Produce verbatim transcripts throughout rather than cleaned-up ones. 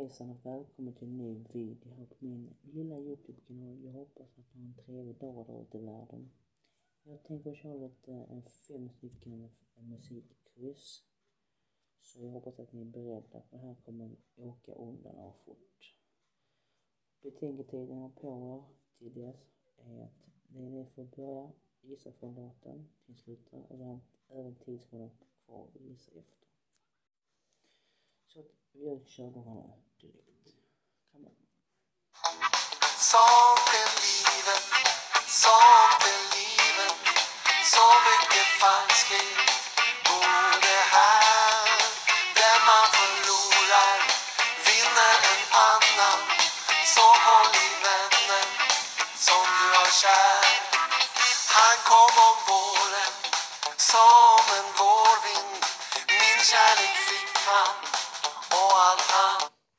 Hejsan och välkommen till en ny video här på min lilla YouTube-kanal. Jag hoppas att ni har en trevlig dag där ute i världen. Jag tänker köra lite en fem stycken musikkryss. Så jag hoppas att ni är beredda, för här kommer åka undan och fort. Betänketiden jag på er till dess är att ni får börja gissa från låten till slutet och sen även tidsmålen kvar att gissa efter. Så vi kör då här direkt. Come on. Sånt är livet, sånt är livet. Så mycket falskhet både här. Där man förlorar vinner en annan. Så håll i vännen som du har kär. Han kom om våren som en vårvind. Min kärlek fick han och allt han.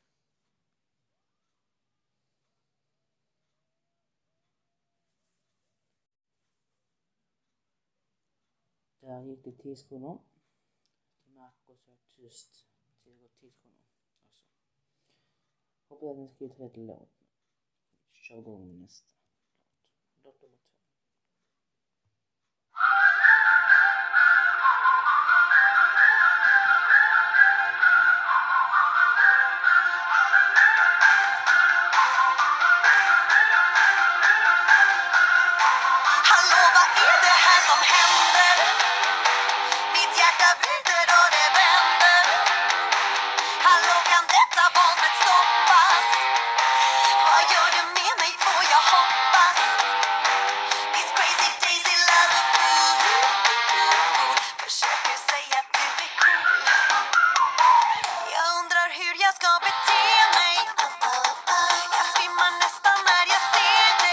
Där gick det tio sekunder. Till Marcus så är tyst till det går tio sekunder. Alltså. Hoppas att ni skrivit rätt låt. Kör igång med nästa låt. Låt nummer två. Hallå, vad är det här som händer? Mitt hjärta bryter och det vänder. Hallå, kan detta våldet stoppas? Vad gör du med mig, får jag hoppas? This crazy daisy love. Försöker säga att du är cool. Jag undrar hur jag ska bete mig. Jag svimmar nästan när jag ser dig.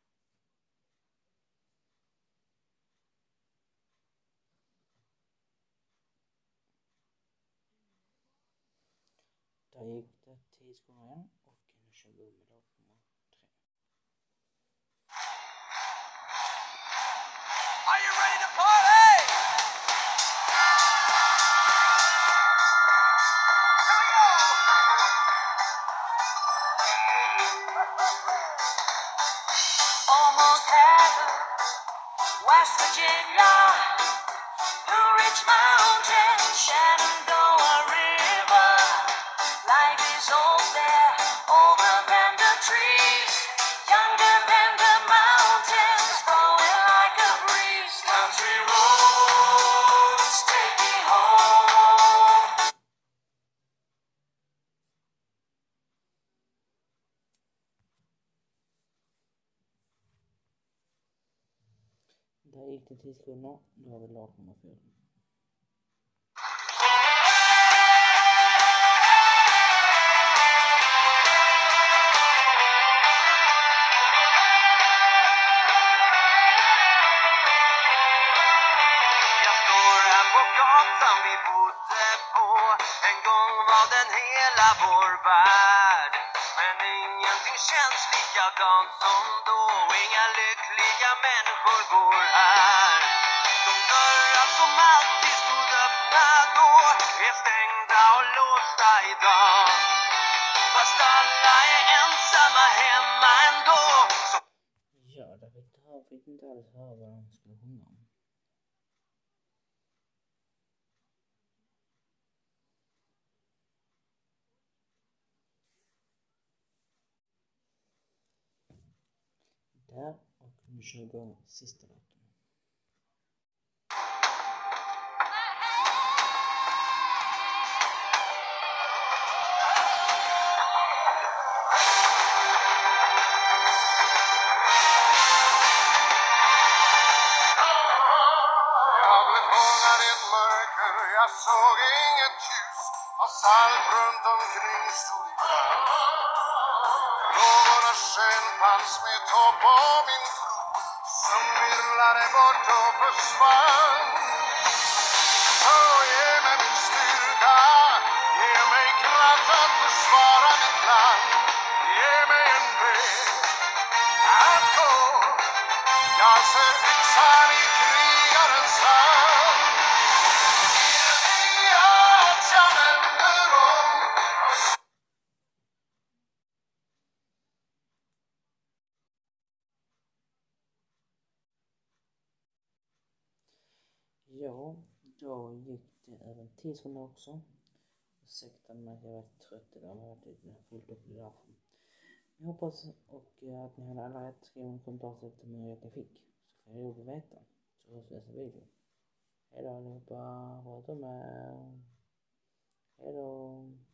Där gick det tio sekunder igen och nu kör vi med låt nummer tre. Are you ready to party? Here we go! Almost heaven, West Virginia, Blue Ridge Mountain, Shenandoah River. Life is old there, older than the trees, younger than the mountains, blowing like a breeze. Country roads take me home. Där gick det tio sekunder. Nu har vi låt nummer fyra. Jag står här på gatan vi bodde på. En gång var den hela vår värld. Men ingenting känns likadant som då. Inga lyckliga människor går här. De dörrar som alltid stod öppna då är stängda och låsta idag. Fast alla är ensamma hemma ändå. Så Ja, där fick det här fick inte alls höra vad de skulle sjunga om. Där, och nu kör vi igång sista låten. Jag blev fångad i ett mörker, jag såg inget ljus. Fast allt runt omkring stod i brand. Lågorna sken fanns med topp och min tro som virvlade bort och försvann. Så ge mig min styrka, ge mig kraft att försvara mitt land. Ge mig en väg att gå. Jag ser yxan i krigarens hand. Ge mig att jag vänder om. Ja, då gick det över tidsrunda också. Ursäkta mig att jag var trött idag, men jag har varit lite fullt upp i därför. Jag hoppas och att ni hade alla rätt. Skriv en kommentar till hur jag fick. Så får jag roligt veta. Så hörs vi nästa video. Hejdå allihopa, var med. Hejdå.